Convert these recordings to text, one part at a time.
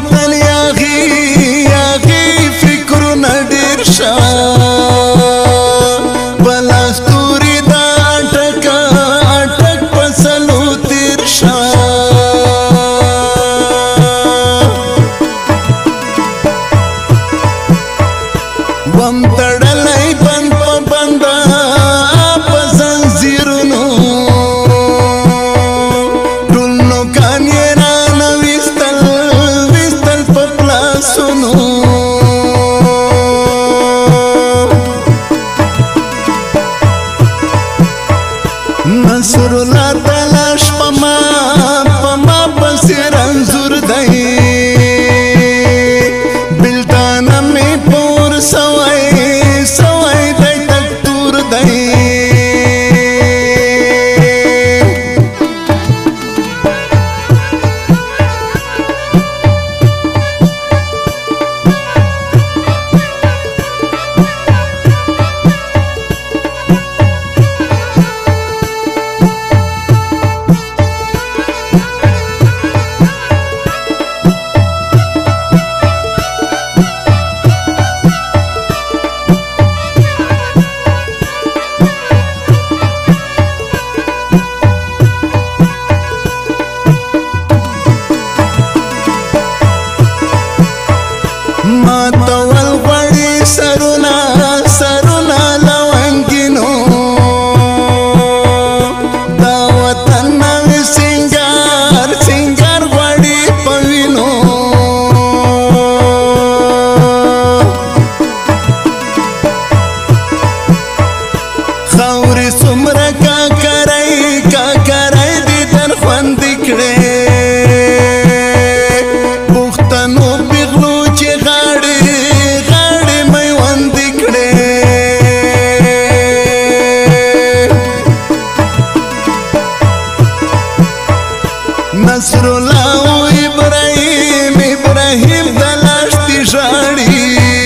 وطن یاغي فکرونه ډېر شه بلاستوري دا اټک پسلو تیر شه وم تړلی بند په بنده په زنځیرونو ټول نوکان یې رانه ویستل په پلاسونو نصر الله تلاش په ما پسې رنځور دی بلتانه مې پور سوی دی تک تور دی ماتول غړي سرونه لونګینو دا وطن نوی سنگار غړي پوینو خاورې څومره کاکرای دي در خوندې کړې پښتنو پیغلو چې غاړې میوندې کړې نصر الله او ابراهیم د لاشتي ژاړي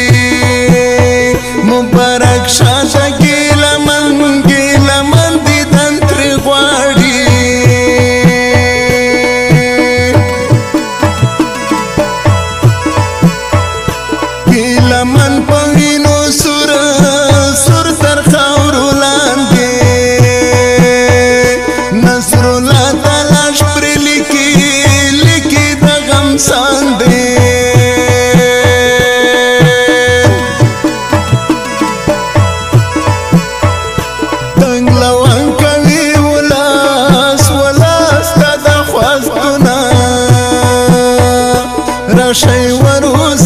مبارک شاه ګیله من دیدن ترې غواړي ګیله من په وینو سور تر خاورو لاندې نصر الله تلاش پرې لیکي د غم ساندې تنګ لون کوي ولاس تا د خواستونه راشئ وروز